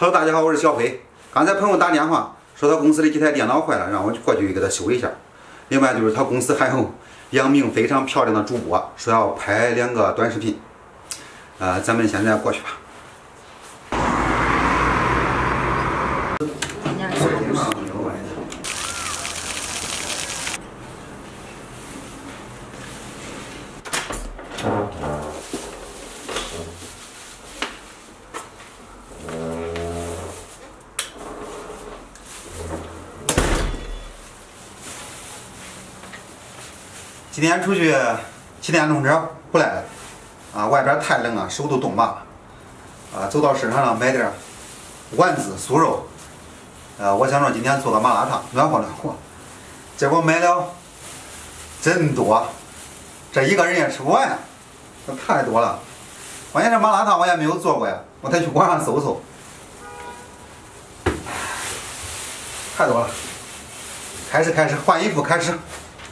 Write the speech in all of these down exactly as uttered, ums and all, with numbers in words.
Hello， 大家好，我是小飞。刚才朋友打电话说他公司的几台电脑坏了，让我过去给他修一下。另外就是他公司还有两名非常漂亮的主播，说要拍两个短视频。呃，咱们现在过去吧。今天出去骑电动车回来了，啊，外边太冷了，手都冻麻了，啊，走到市场上买点丸子、酥肉，呃，我想说今天做个麻辣烫，暖和暖和，结果买了真多，这一个人也吃不完呀，这太多了。关键这麻辣烫我也没有做过呀，我得去网上搜搜，太多了。开始开始换衣服开始。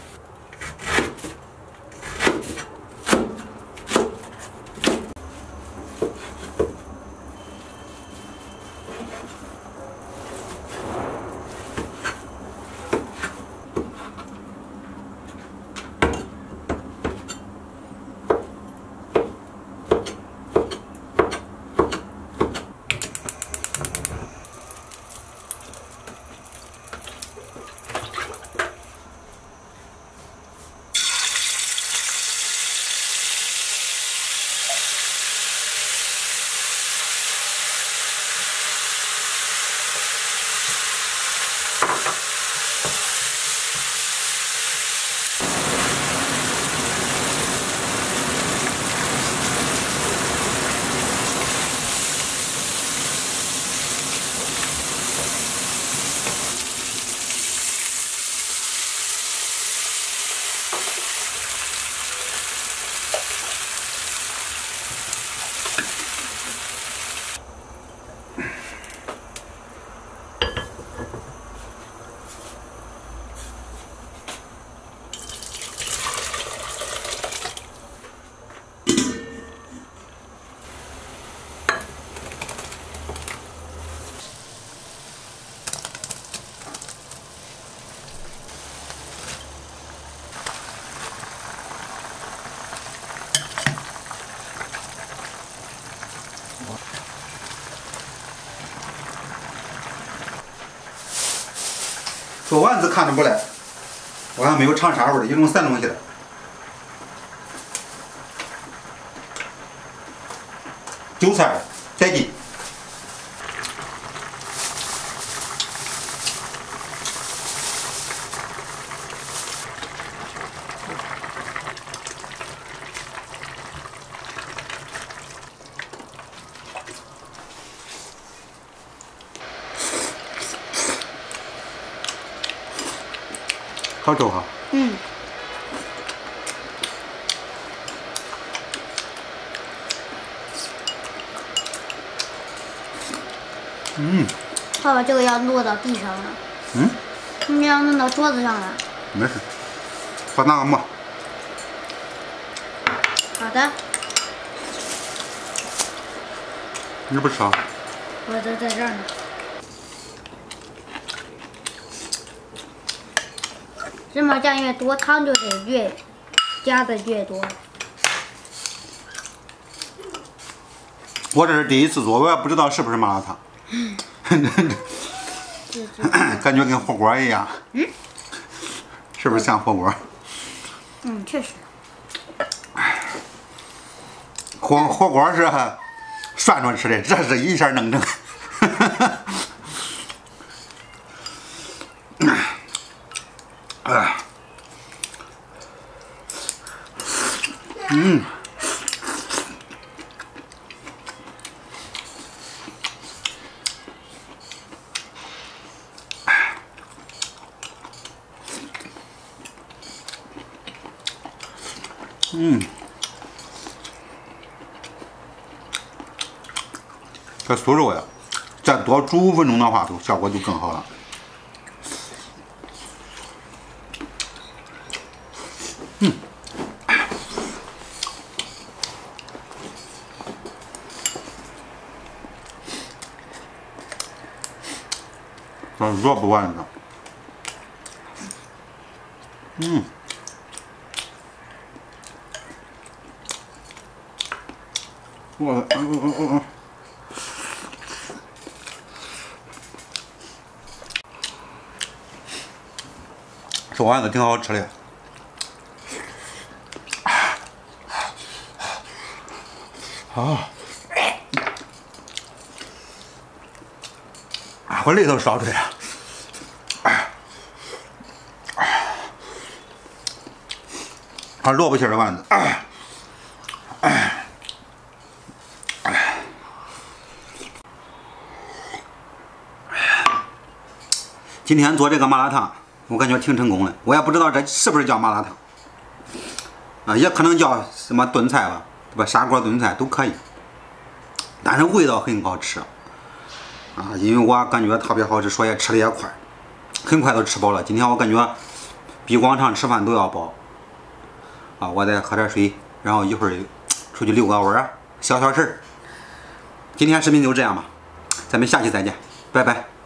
做丸子看着不赖，我还没有尝啥味儿的，一种散东西的。韭菜再进，好吃哈。嗯。嗯。 爸爸，这个要落到地上了。 嗯。 你要弄到桌子上了。 没事。我拿个馍。 好的。 你不吃啊？ 我都在这儿呢。芝麻酱越多，汤就得越加的越多。 我这是第一次做，我也不知道是不是麻辣烫。感觉跟火锅一样。嗯。是不是像火锅？ 嗯，确实。 火火锅是涮着吃的，这是一下弄成。嗯，嗯，这酥肉呀，再多煮五分钟的话，就效果就更好了。嗯。 这萝卜丸子，嗯，我嗯嗯嗯嗯。这丸子挺好吃的，啊，啊，我泪都烧出来了。啊，萝卜馅的丸子，今天做这个麻辣烫。我感觉挺成功的，我也不知道这是不是叫麻辣烫，啊，也可能叫什么炖菜吧，对吧？砂锅炖菜都可以，但是味道很好吃，啊，因为我感觉特别好吃，所以吃的也快，很快就吃饱了。今天我感觉比往常吃饭都要饱，啊，我再喝点水，然后一会儿出去遛个弯儿，消消食儿。今天视频就这样吧，咱们下期再见，拜拜。